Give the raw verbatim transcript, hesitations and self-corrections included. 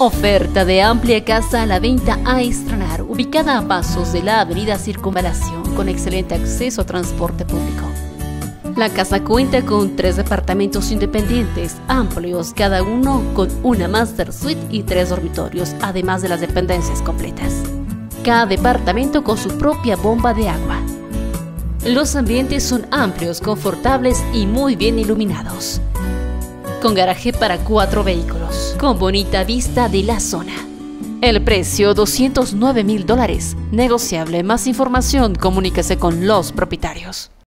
Oferta de amplia casa a la venta a estrenar, ubicada a pasos de la avenida Circunvalación, con excelente acceso a transporte público. La casa cuenta con tres departamentos independientes, amplios, cada uno con una master suite y tres dormitorios, además de las dependencias completas. Cada departamento con su propia bomba de agua. Los ambientes son amplios, confortables y muy bien iluminados. Con garaje para cuatro vehículos, con bonita vista de la zona. El precio doscientos nueve mil dólares, negociable. Más información, comuníquese con los propietarios.